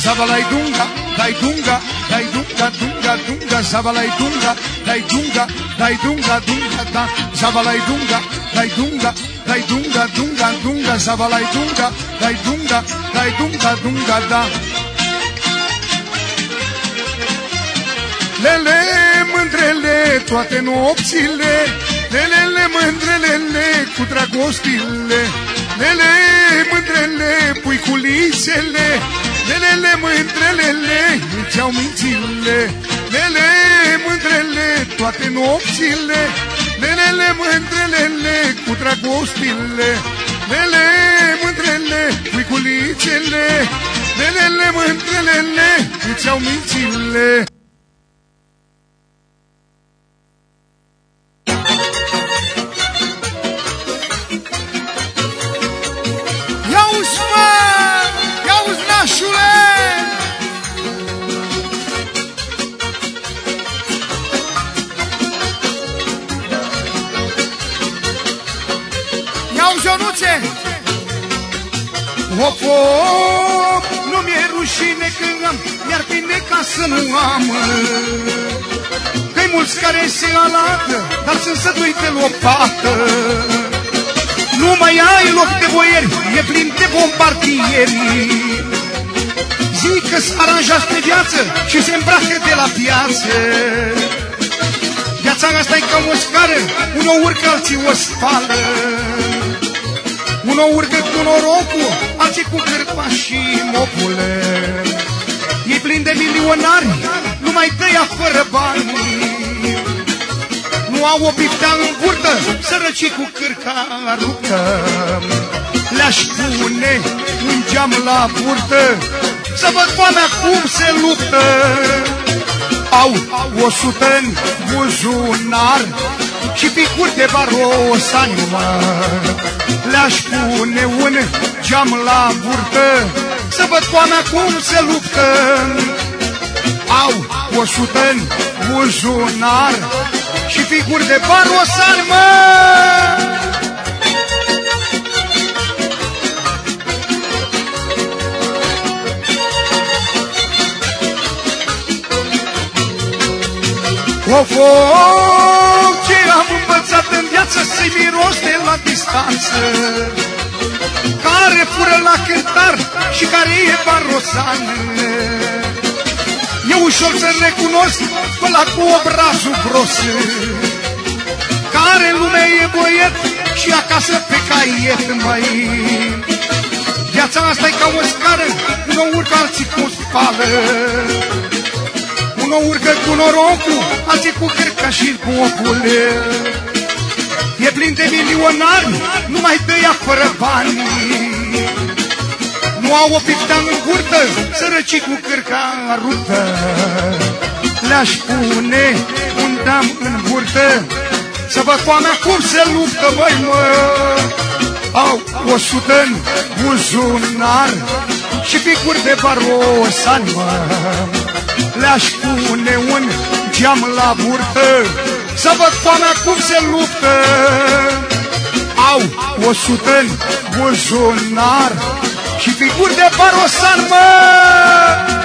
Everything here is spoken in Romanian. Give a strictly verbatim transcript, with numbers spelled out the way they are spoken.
zabalai dunga, dai dunga, dai dunga, dunga, dunga, zabalai dunga, dai dunga, dai dunga, dunga, da, zabalai dunga, dai dunga, dai dunga, dunga, dunga, zabalai dunga, dai dunga, dai dunga, dunga, da. Lele, mândrele, toate nopțile, lelele, mândrelele, cu dragostile, lele, mândrele, puiculițele, lelele, mândrelele, îți-au mințile, lele, mândrele, toate nopțile, lelele, mândrelele, cu dragostile, lele, mândrele, puiculițele, lelele, mândrelele, îți-au mințile. Hop, hop, nu mi-e rușine că am, mi-ar bine ca să nu am. Că-i mulți care se alată, dar sunt sădui de lopată. Nu mai ai loc de boieri, e plin de bombardieri. Zic că-s aranjați pe viață și se îmbracă de la piață. Viața asta-i ca o scară, unul urcă, alții o spală. Unul urcă cu norocul, alții cu cârpa și mopule. Ei plini de milionari, numai tăia fără bani. Nu au o piftea în burtă, sărăcii cu cârca ruptă. Le-aș pune un geam la burtă, să văd foamea cum se luptă. Au o sută în buzunar și picuri de barosani, mă. Le-aș pune un geam la burtă, să văd foamea cum se luptă. Au o sută în buzunar și figuri de barosani, mă. Of, of, ce am învățat în viață să-i miros de la distanță, care fură la cântar și care e barosan. E ușor să recunosc pe la cu obrazul gros, care în lume e boiet și acasă pe caiet, măi. Viața asta-i ca o scară, nu urcă, alții cu spală. Unul urcă cu norocul, alții cu cârca și popule. E plin de milionari, numai tăia fără bani. Nu au o piftea în burtă, sărăcii cu cârca ruptă. Le-aș pune un dam în burtă, să văd foamea cum se luptă, băi, mă. Au o sută în buzunar și figuri de barosani, mă. Le-aș pune un geam la burtă, să văd foamea cum se luptă. Au o sută în buzunar și figuri de barosan, mă.